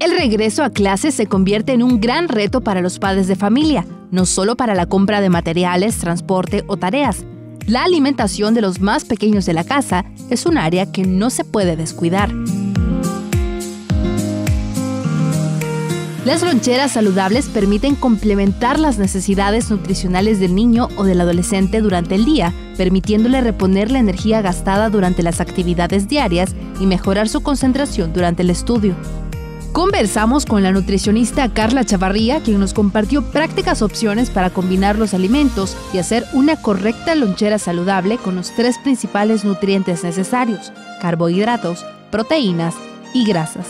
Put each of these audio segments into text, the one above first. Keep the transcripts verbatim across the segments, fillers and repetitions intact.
El regreso a clases se convierte en un gran reto para los padres de familia, no solo para la compra de materiales, transporte o tareas. La alimentación de los más pequeños de la casa es un área que no se puede descuidar. Las loncheras saludables permiten complementar las necesidades nutricionales del niño o del adolescente durante el día, permitiéndole reponer la energía gastada durante las actividades diarias y mejorar su concentración durante el estudio. Conversamos con la nutricionista Carla Chavarría, quien nos compartió prácticas opciones para combinar los alimentos y hacer una correcta lonchera saludable con los tres principales nutrientes necesarios: carbohidratos, proteínas y grasas.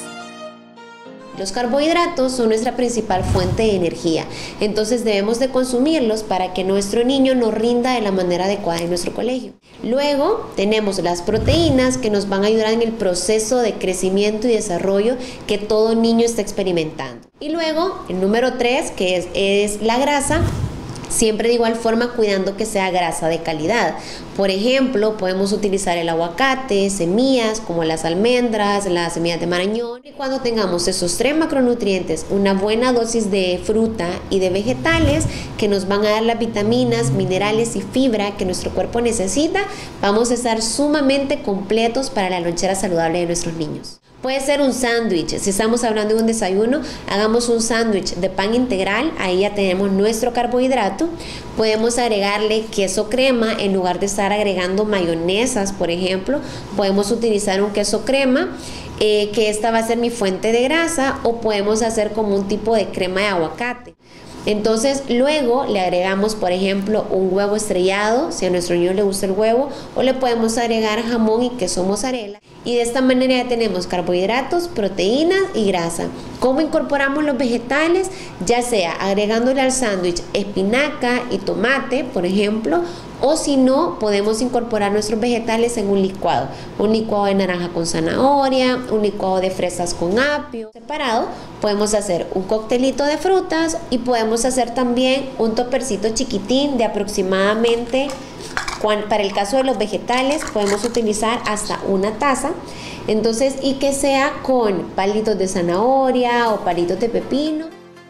Los carbohidratos son nuestra principal fuente de energía, entonces debemos de consumirlos para que nuestro niño nos rinda de la manera adecuada en nuestro colegio. Luego tenemos las proteínas, que nos van a ayudar en el proceso de crecimiento y desarrollo que todo niño está experimentando. Y luego el número tres, que es, es la grasa. Siempre de igual forma cuidando que sea grasa de calidad. Por ejemplo, podemos utilizar el aguacate, semillas como las almendras, las semillas de marañón. Y cuando tengamos esos tres macronutrientes, una buena dosis de fruta y de vegetales que nos van a dar las vitaminas, minerales y fibra que nuestro cuerpo necesita, vamos a estar sumamente completos para la lonchera saludable de nuestros niños. Puede ser un sándwich. Si estamos hablando de un desayuno, hagamos un sándwich de pan integral. Ahí ya tenemos nuestro carbohidrato. Podemos agregarle queso crema en lugar de estar agregando mayonesas, por ejemplo. Podemos utilizar un queso crema, eh, que esta va a ser mi fuente de grasa, o podemos hacer como un tipo de crema de aguacate. Entonces luego le agregamos, por ejemplo, un huevo estrellado, si a nuestro niño le gusta el huevo, o le podemos agregar jamón y queso mozzarella. Y de esta manera ya tenemos carbohidratos, proteínas y grasa. ¿Cómo incorporamos los vegetales? Ya sea agregándole al sándwich espinaca y tomate, por ejemplo, o si no, podemos incorporar nuestros vegetales en un licuado. Un licuado de naranja con zanahoria, un licuado de fresas con apio. Separado, podemos hacer un coctelito de frutas y podemos hacer también un topercito chiquitín de aproximadamente, para el caso de los vegetales, podemos utilizar hasta una taza. Entonces, y que sea con palitos de zanahoria o palitos de pepino.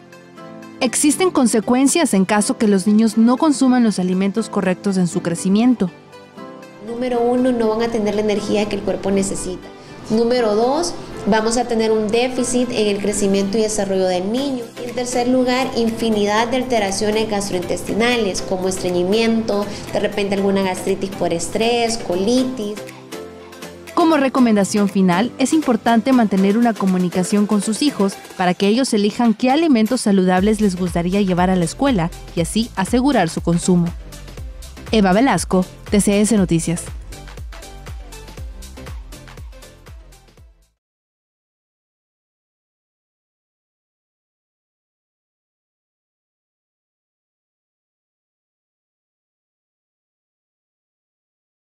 Existen consecuencias en caso que los niños no consuman los alimentos correctos en su crecimiento. Número uno, no van a tener la energía que el cuerpo necesita. Número dos, vamos a tener un déficit en el crecimiento y desarrollo del niño. Y en tercer lugar, infinidad de alteraciones gastrointestinales como estreñimiento, de repente alguna gastritis por estrés, colitis. Como recomendación final, es importante mantener una comunicación con sus hijos para que ellos elijan qué alimentos saludables les gustaría llevar a la escuela y así asegurar su consumo. Eva Velasco, T C S Noticias.